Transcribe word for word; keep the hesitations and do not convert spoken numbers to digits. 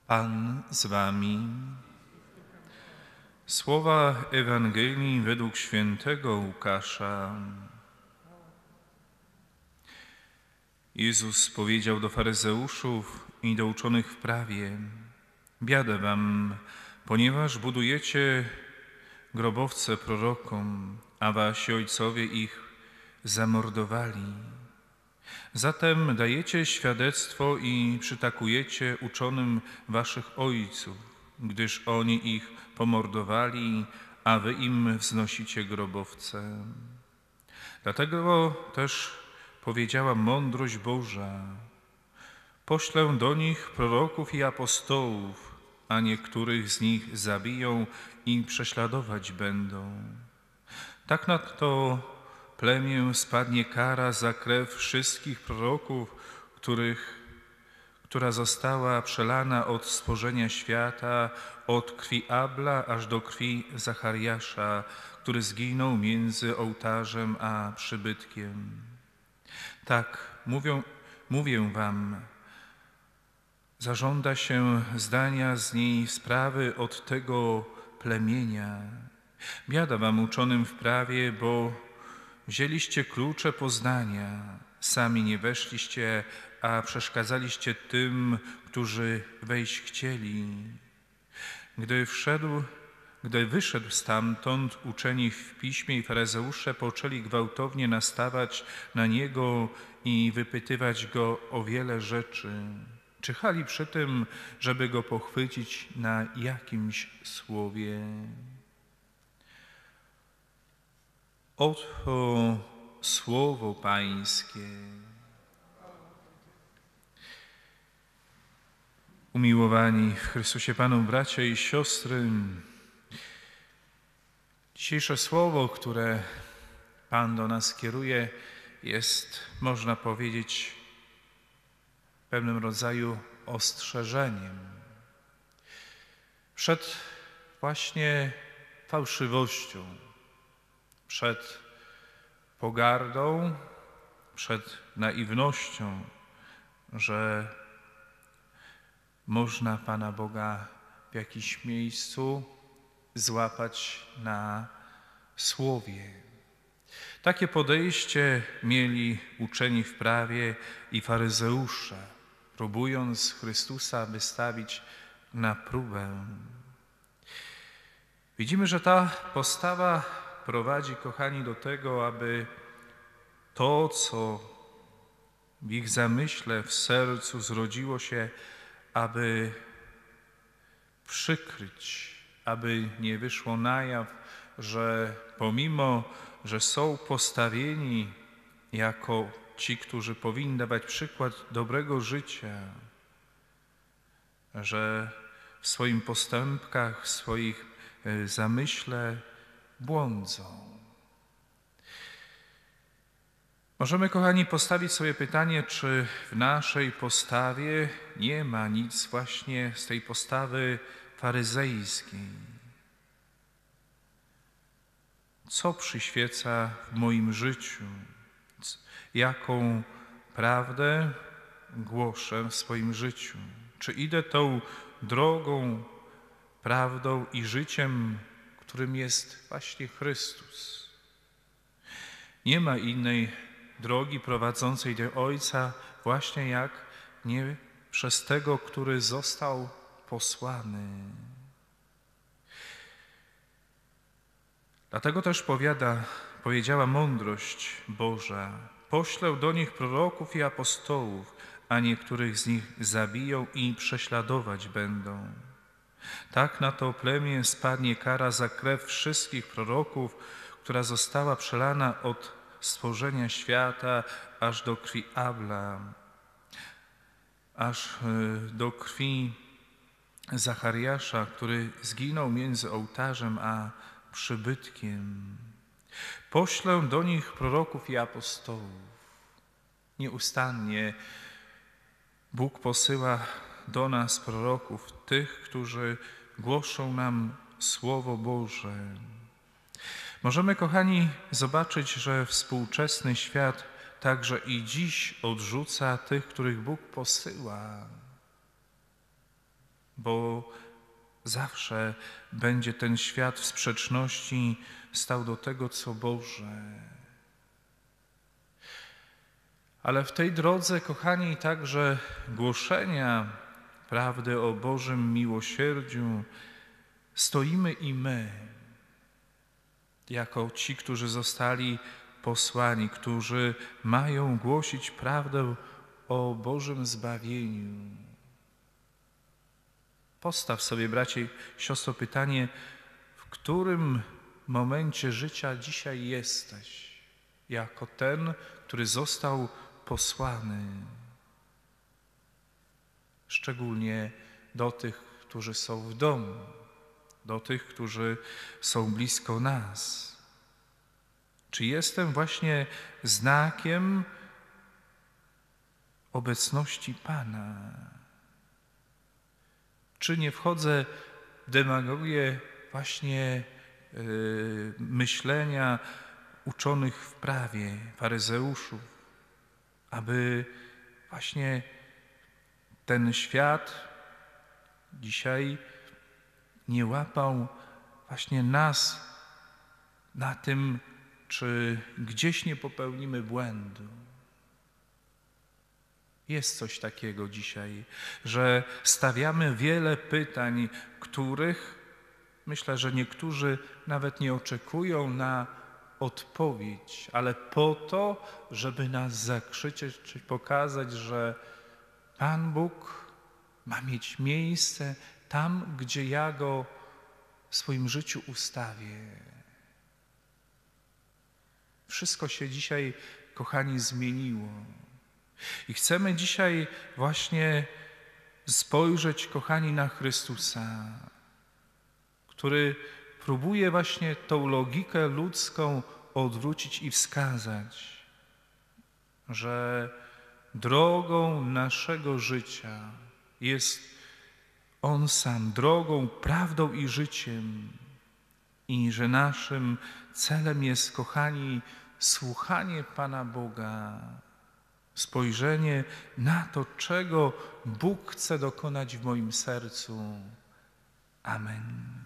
Pan z wami. Słowa Ewangelii według świętego Łukasza. Jezus powiedział do faryzeuszów i do uczonych w prawie: biada wam, ponieważ budujecie grobowce prorokom, a wasi ojcowie ich zamordowali. Zatem dajecie świadectwo i przytakujecie uczonym waszych ojców, gdyż oni ich pomordowali, a wy im wznosicie grobowce. Dlatego też powiedziała mądrość Boża: poślę do nich proroków i apostołów, a niektórych z nich zabiją i prześladować będą. Tak na to plemię spadnie kara za krew wszystkich proroków, których, która została przelana od stworzenia świata, od krwi Abla aż do krwi Zachariasza, który zginął między ołtarzem a przybytkiem. Tak, mówią, mówię wam, zażąda się zdania z niej sprawy od tego plemienia. Biada wam uczonym w prawie, bo wzięliście klucze poznania, sami nie weszliście, a przeszkadzaliście tym, którzy wejść chcieli. Gdy wszedł, gdy wyszedł stamtąd, uczeni w piśmie i faryzeusze poczęli gwałtownie nastawać na niego i wypytywać go o wiele rzeczy. Czyhali przy tym, żeby go pochwycić na jakimś słowie. Oto słowo Pańskie. Umiłowani w Chrystusie Panu bracia i siostry, dzisiejsze słowo, które Pan do nas kieruje, jest, można powiedzieć, pewnym rodzaju ostrzeżeniem przed właśnie fałszywością, przed pogardą, przed naiwnością, że można Pana Boga w jakimś miejscu złapać na słowie. Takie podejście mieli uczeni w prawie i faryzeusze, próbując Chrystusa wystawić na próbę. Widzimy, że ta postawa prowadzi, kochani, do tego, aby to, co w ich zamyśle, w sercu zrodziło się, aby przykryć, aby nie wyszło na jaw, że pomimo, że są postawieni jako ci, którzy powinni dawać przykład dobrego życia, że w swoich postępkach, w swoich zamyśle błądzą. Możemy, kochani, postawić sobie pytanie, czy w naszej postawie nie ma nic właśnie z tej postawy faryzejskiej. Co przyświeca w moim życiu? Jaką prawdę głoszę w swoim życiu? Czy idę tą drogą, prawdą i życiem, którym jest właśnie Chrystus? Nie ma innej drogi prowadzącej do Ojca właśnie jak nie przez tego, który został posłany. Dlatego też powiada, powiedziała mądrość Boża: poślę do nich proroków i apostołów, a niektórych z nich zabiją i prześladować będą. Tak na to plemię spadnie kara za krew wszystkich proroków, która została przelana od stworzenia świata aż do krwi Abla, aż do krwi Zachariasza, który zginął między ołtarzem a przybytkiem. Poślę do nich proroków i apostołów. Nieustannie Bóg posyła do nas proroków, tych, którzy głoszą nam Słowo Boże. Możemy, kochani, zobaczyć, że współczesny świat także i dziś odrzuca tych, których Bóg posyła. bo zawsze będzie ten świat w sprzeczności stał do tego, co Boże. Ale w tej drodze, kochani, także głoszenia prawdy o Bożym miłosierdziu stoimy i my, jako ci, którzy zostali posłani, którzy mają głosić prawdę o Bożym zbawieniu. Postaw sobie, bracie i siostro, pytanie, w którym momencie życia dzisiaj jesteś, jako ten, który został posłany. Szczególnie do tych, którzy są w domu, do tych, którzy są blisko nas. Czy jestem właśnie znakiem obecności Pana? Czy nie wchodzę w demagogię właśnie yy, myślenia uczonych w prawie, faryzeuszów, aby właśnie ten świat dzisiaj nie łapał właśnie nas na tym, czy gdzieś nie popełnimy błędu. Jest coś takiego dzisiaj, że stawiamy wiele pytań, których myślę, że niektórzy nawet nie oczekują na odpowiedź, ale po to, żeby nas zakrzyczeć, czy pokazać, że Pan Bóg ma mieć miejsce tam, gdzie ja Go w swoim życiu ustawię. Wszystko się dzisiaj, kochani, zmieniło. I chcemy dzisiaj właśnie spojrzeć, kochani, na Chrystusa, który próbuje właśnie tą logikę ludzką odwrócić i wskazać, że drogą naszego życia jest On sam, drogą, prawdą i życiem, i że naszym celem jest, kochani, słuchanie Pana Boga, spojrzenie na to, czego Bóg chce dokonać w moim sercu. Amen.